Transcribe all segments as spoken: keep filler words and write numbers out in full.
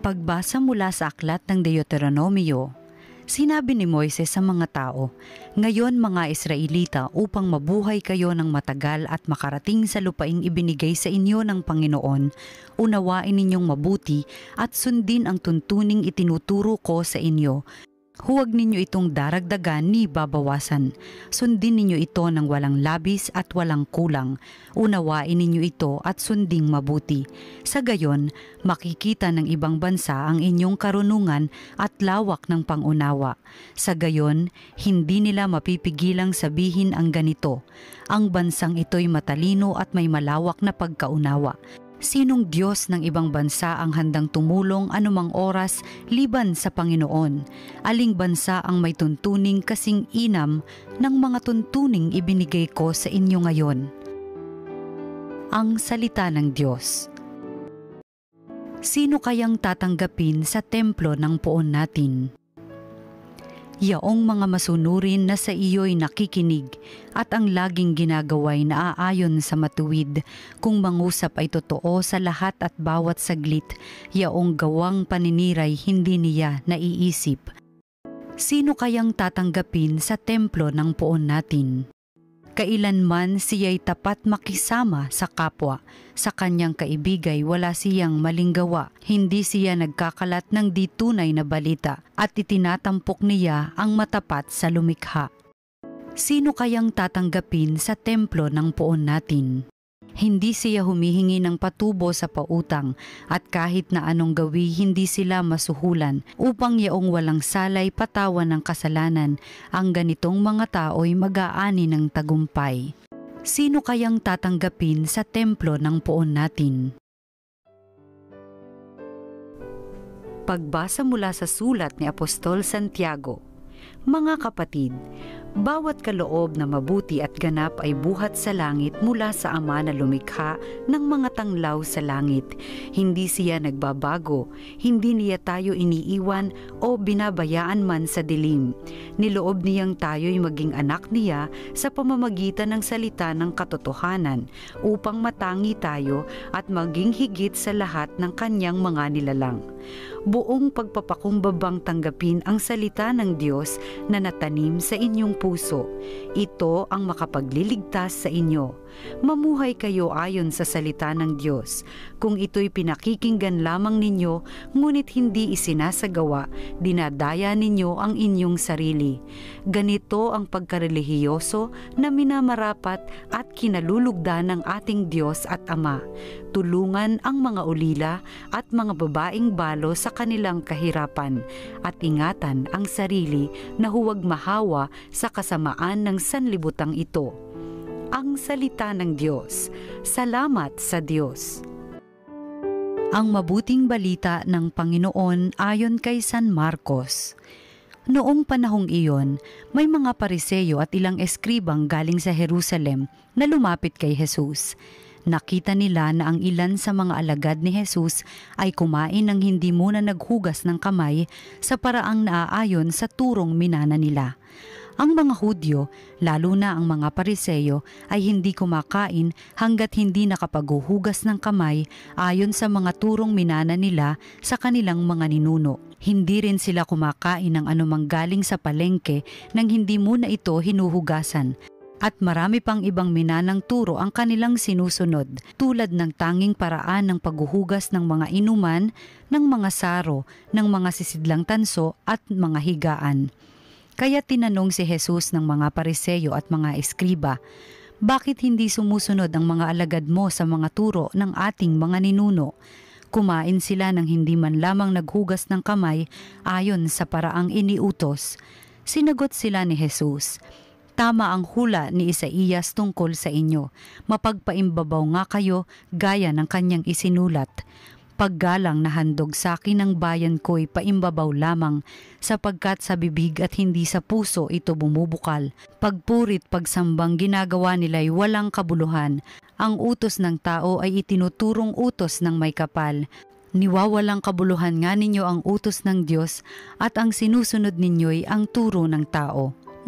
Pagbasa mula sa aklat ng Deuteronomio, sinabi ni Moises sa mga tao, "Ngayon mga Israelita, upang mabuhay kayo ng matagal at makarating sa lupaing ibinigay sa inyo ng Panginoon, unawain ninyong mabuti at sundin ang tuntuning itinuturo ko sa inyo. Huwag ninyo itong daragdagan ni babawasan. Sundin ninyo ito ng walang labis at walang kulang. Unawain ninyo ito at sunding mabuti. Sa gayon, makikita ng ibang bansa ang inyong karunungan at lawak ng pangunawa. Sa gayon, hindi nila mapipigilang sabihin ang ganito, ang bansang ito'y matalino at may malawak na pagkaunawa. Sinong Diyos ng ibang bansa ang handang tumulong anumang oras liban sa Panginoon? Aling bansa ang may tuntuning kasing inam ng mga tuntuning ibinigay ko sa inyo ngayon?" Ang salita ng Diyos. Sino kayang tatanggapin sa templo ng poon natin? Yaong mga masunurin na sa iyo'y nakikinig at ang laging ginagaway na aayon sa matuwid, kung mangusap ay totoo sa lahat at bawat saglit, yaong gawang paniniray hindi niya naiisip. Sino kayang tatanggapin sa templo ng poon natin? Kailanman siya'y tapat makisama sa kapwa, sa kanyang kaibigay wala siyang maling gawa, hindi siya nagkakalat ng di tunay na balita at itinatampok niya ang matapat sa lumikha. Sino kayang tatanggapin sa templo ng poon natin? Hindi siya humihingi ng patubo sa pautang at kahit na anong gawi hindi sila masuhulan upang yaong walang salay patawan ng kasalanan, ang ganitong mga tao'y mag-aani ng tagumpay. Sino kayang tatanggapin sa templo ng poon natin? Pagbasa mula sa sulat ni Apostol Santiago. Mga kapatid, bawat kaloob na mabuti at ganap ay buhat sa langit mula sa Ama na lumikha ng mga tanglaw sa langit. Hindi siya nagbabago, hindi niya tayo iniiwan o binabayaan man sa dilim. Niloob niyang tayo'y maging anak niya sa pamamagitan ng salita ng katotohanan upang matangi tayo at maging higit sa lahat ng kanyang mga nilalang. Buong pagpapakumbabang tanggapin ang salita ng Diyos na natanim sa inyong puso. Ito ang makapagliligtas sa inyo. Mamuhay kayo ayon sa salita ng Diyos. Kung ito'y pinakikinggan lamang ninyo, ngunit hindi isinasagawa, dinadaya ninyo ang inyong sarili. Ganito ang pagkarelihiyoso na minamarapat at kinalulugdan ng ating Diyos at Ama. Tulungan ang mga ulila at mga babaeng balo sa kanilang kahirapan at ingatan ang sarili na huwag mahawa sa kasamaan ng sanlibutang ito. Ang salita ng Diyos. Salamat sa Diyos. Ang mabuting balita ng Panginoon ayon kay San Marcos. Noong panahong iyon, may mga Pariseyo at ilang eskribang galing sa Jerusalem na lumapit kay Jesus. Nakita nila na ang ilan sa mga alagad ni Jesus ay kumain ng hindi muna naghugas ng kamay sa paraang naaayon sa turong minana nila. Ang mga Hudyo, lalo na ang mga Pariseyo, ay hindi kumakain hanggat hindi nakapaghuhugas ng kamay ayon sa mga turong minana nila sa kanilang mga ninuno. Hindi rin sila kumakain ng anumang galing sa palengke nang hindi muna ito hinuhugasan. At marami pang ibang minanang turo ang kanilang sinusunod, tulad ng tanging paraan ng paghuhugas ng mga inuman, ng mga saro, ng mga sisidlang tanso at mga higaan. Kaya tinanong si Jesus ng mga Pariseyo at mga eskriba, "Bakit hindi sumusunod ang mga alagad mo sa mga turo ng ating mga ninuno? Kumain sila ng hindi man lamang naghugas ng kamay ayon sa paraang iniutos." Sinagot sila ni Jesus, "Tama ang hula ni Isaías tungkol sa inyo. Mapagpaimbabaw nga kayo gaya ng kanyang isinulat. Paggalang na handog sa akin ng bayan ko'y paimbabaw lamang, sapagkat sa bibig at hindi sa puso ito bumubukal. Pagpurit pagsambang ginagawa nila'y walang kabuluhan. Ang utos ng tao ay itinuturong utos ng may kapal. Niwawalang kabuluhan nga ninyo ang utos ng Diyos at ang sinusunod ninyo'y ang turo ng tao.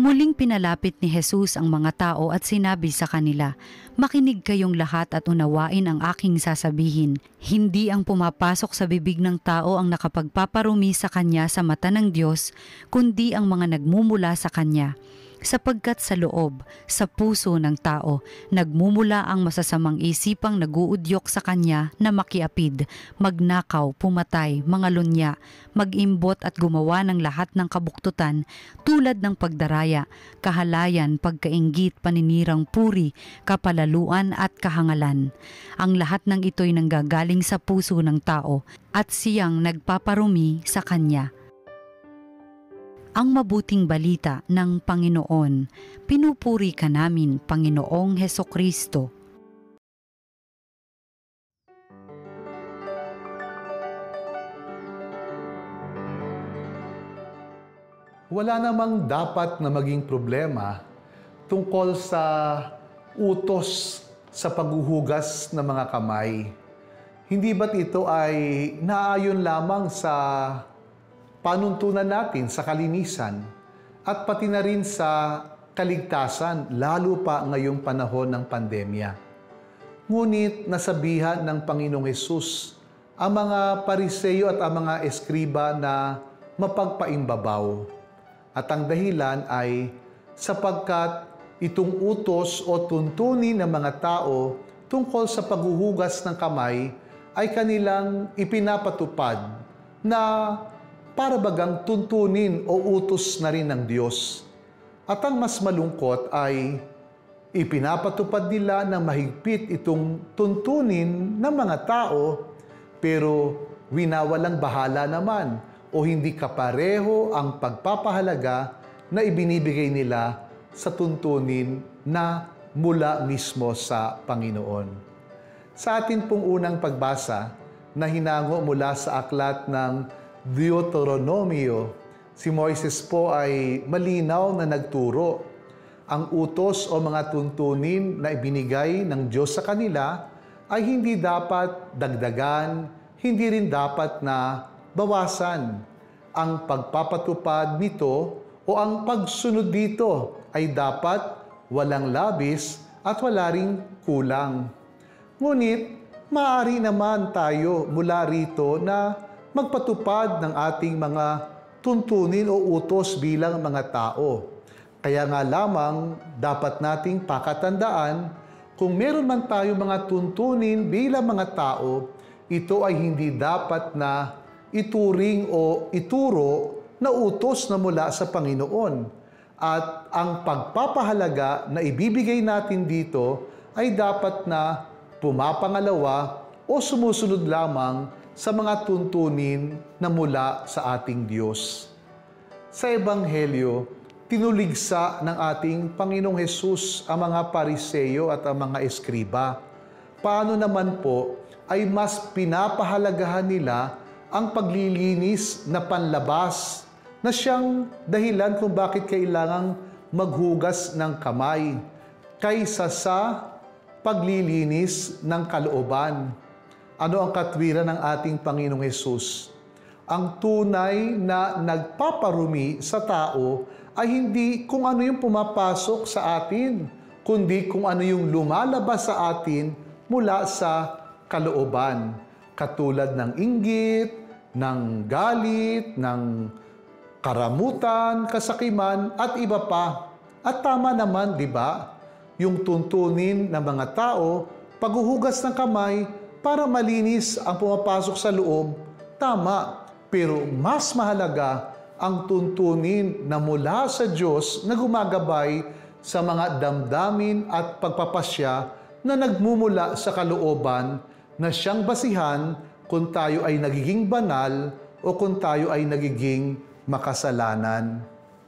Muling pinalapit ni Jesus ang mga tao at sinabi sa kanila, "Makinig kayong lahat at unawain ang aking sasabihin. Hindi ang pumapasok sa bibig ng tao ang nakapagpaparumi sa kanya sa mata ng Diyos, kundi ang mga nagmumula sa kanya. Sapagkat sa loob, sa puso ng tao, nagmumula ang masasamang isipang naguudyok sa kanya na makiapid, magnakaw, pumatay, mangalunya, mag-imbot at gumawa ng lahat ng kabuktutan tulad ng pagdaraya, kahalayan, pagkainggit, paninirang puri, kapalaluan at kahangalan. Ang lahat ng ito'y nanggagaling sa puso ng tao at siyang nagpaparumi sa kanya." Ang mabuting balita ng Panginoon. Pinupuri ka namin, Panginoong Hesukristo. Wala namang dapat na maging problema tungkol sa utos sa paghuhugas ng mga kamay. Hindi ba't ito ay naayon lamang sa panuntunan natin sa kalinisan at pati na rin sa kaligtasan, lalo pa ngayong panahon ng pandemya. Ngunit nasabihan ng Panginoong Hesus ang mga Pariseyo at ang mga eskriba na mapagpaimbabaw. At ang dahilan ay sapagkat itong utos o tuntunin ng mga tao tungkol sa paghuhugas ng kamay ay kanilang ipinapatupad na para bagang tuntunin o utos na rin ng Diyos. At ang mas malungkot ay ipinapatupad nila ng mahigpit itong tuntunin ng mga tao, pero winawalang bahala naman o hindi kapareho ang pagpapahalaga na ibinibigay nila sa tuntunin na mula mismo sa Panginoon. Sa atin pong unang pagbasa na hinango mula sa aklat ng Deuteronomio, si Moises po ay malinaw na nagturo. Ang utos o mga tuntunin na ibinigay ng Diyos sa kanila ay hindi dapat dagdagan, hindi rin dapat na bawasan. Ang pagpapatupad nito o ang pagsunod dito ay dapat walang labis at wala ring kulang. Ngunit, maaari naman tayo mula rito na magpatupad ng ating mga tuntunin o utos bilang mga tao. Kaya nga lamang dapat nating pakatandaan, kung meron man tayo mga tuntunin bilang mga tao, ito ay hindi dapat na ituring o ituro na utos na mula sa Panginoon. At ang pagpapahalaga na ibibigay natin dito ay dapat na pumapangalawa o sumusunod lamang sa mga tuntunin na mula sa ating Diyos. Sa Ebanghelyo, tinuligsa ng ating Panginoong Hesus ang mga Pariseyo at ang mga eskriba. Paano naman po ay mas pinapahalagahan nila ang paglilinis na panlabas na siyang dahilan kung bakit kailangang maghugas ng kamay kaysa sa paglilinis ng kalooban. Ano ang katwiran ng ating Panginoong Hesus? Ang tunay na nagpaparumi sa tao ay hindi kung ano yung pumapasok sa atin, kundi kung ano yung lumalabas sa atin mula sa kalooban. Katulad ng inggit, ng galit, ng karamutan, kasakiman, at iba pa. At tama naman, di ba? Yung tuntunin ng mga tao, paghuhugas ng kamay, para malinis ang pumapasok sa loob, tama. Pero mas mahalaga ang tuntunin na mula sa Diyos na gumagabay sa mga damdamin at pagpapasya na nagmumula sa kalooban na siyang basihan kung tayo ay nagiging banal o kung tayo ay nagiging makasalanan.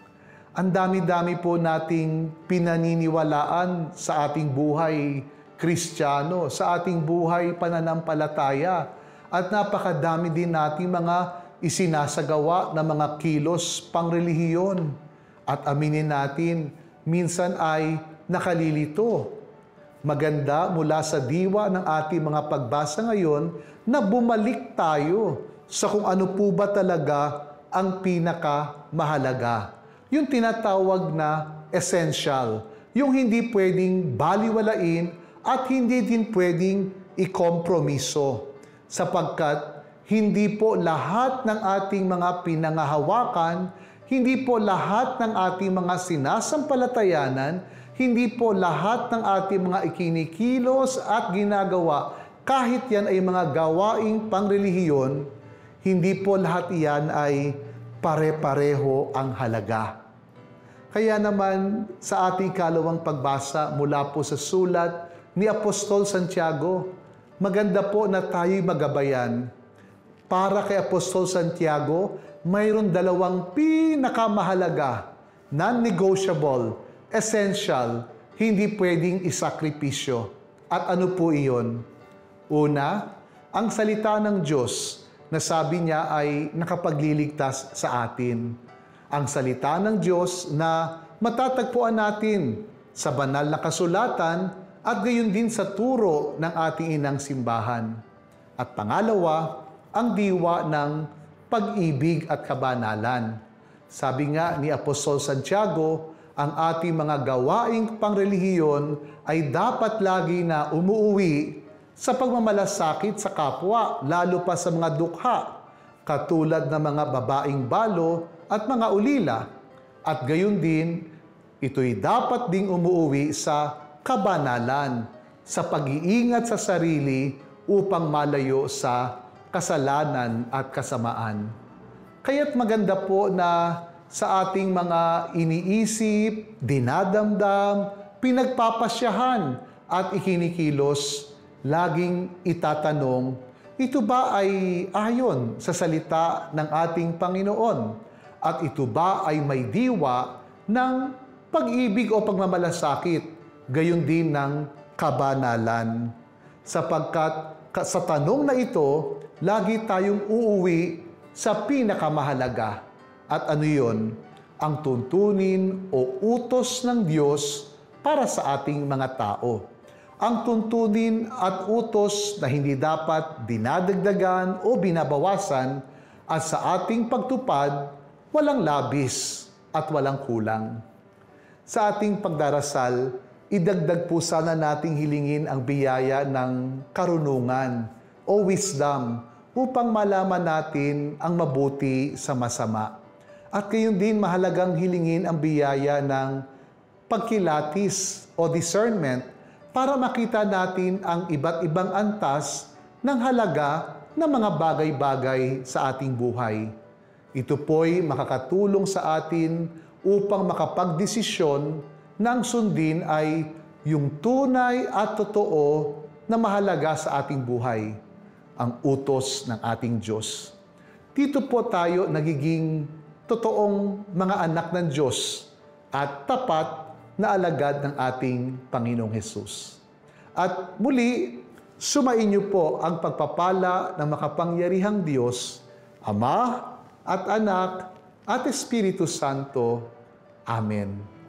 Ang dami-dami po nating pinaniniwalaan sa ating buhay Kristiyano, sa ating buhay pananampalataya, at napakadami din nating mga isinasagawa na mga kilos pangrelihiyon. At aminin natin, minsan ay nakalilito. Maganda mula sa diwa ng ating mga pagbasa ngayon na bumalik tayo sa kung ano po ba talaga ang pinakamahalaga. yung tinatawag na essential, yung hindi pwedeng baliwalain at hindi din pwedeng ikompromiso, sapagkat hindi po lahat ng ating mga pinangahawakan, hindi po lahat ng ating mga sinasampalatayanan, hindi po lahat ng ating mga ikinikilos at ginagawa, kahit yan ay mga gawaing pangrelihiyon, hindi po lahat iyan ay pare-pareho ang halaga. Kaya naman sa ating kalawang pagbasa mula po sa sulat ni Apostol Santiago, maganda po na tayo'y magabayan. Para kay Apostol Santiago, mayroon dalawang pinakamahalaga, non-negotiable, essential, hindi pwedeng isakripisyo. At ano po iyon? Una, ang salita ng Diyos na sabi niya ay nakapagliligtas sa atin. Ang salita ng Diyos na matatagpuan natin sa banal na kasulatan at gayon din sa turo ng ating inang simbahan. At pangalawa, ang diwa ng pag-ibig at kabanalan. Sabi nga ni Apostol Santiago, ang ating mga gawaing pangrelihiyon ay dapat lagi na umuuwi sa pagmamalasakit sa kapwa, lalo pa sa mga dukha, katulad ng mga babaeng balo at mga ulila. At gayon din, ito'y dapat ding umuuwi sa kabanalan, sa pag-iingat sa sarili upang malayo sa kasalanan at kasamaan. Kaya't maganda po na sa ating mga iniisip, dinadamdam, pinagpapasyahan at ikinikilos, laging itatanong, ito ba ay ayon sa salita ng ating Panginoon? At ito ba ay may diwa ng pag-ibig o pagmamalasakit, gayon din ng kabanalan? Sapagkat sa tanong na ito, lagi tayong uuwi sa pinakamahalaga. At ano yun? Ang tuntunin o utos ng Diyos para sa ating mga tao. Ang tuntunin at utos na hindi dapat dinadagdagan o binabawasan at sa ating pagtupad, walang labis at walang kulang. Sa ating pagdarasal, idagdag po sana nating hilingin ang biyaya ng karunungan o wisdom upang malaman natin ang mabuti sa masama. At gayon din mahalagang hilingin ang biyaya ng pagkilatis o discernment para makita natin ang iba't ibang antas ng halaga ng mga bagay-bagay sa ating buhay. Ito po'y makakatulong sa atin upang makapagdesisyon na ang sundin ay yung tunay at totoo na mahalaga sa ating buhay, ang utos ng ating Diyos. Dito po tayo nagiging totoong mga anak ng Diyos at tapat na alagad ng ating Panginoong Hesus. At muli, sumainyo po ang pagpapala ng makapangyarihang Diyos, Ama at Anak at Espiritu Santo. Amen.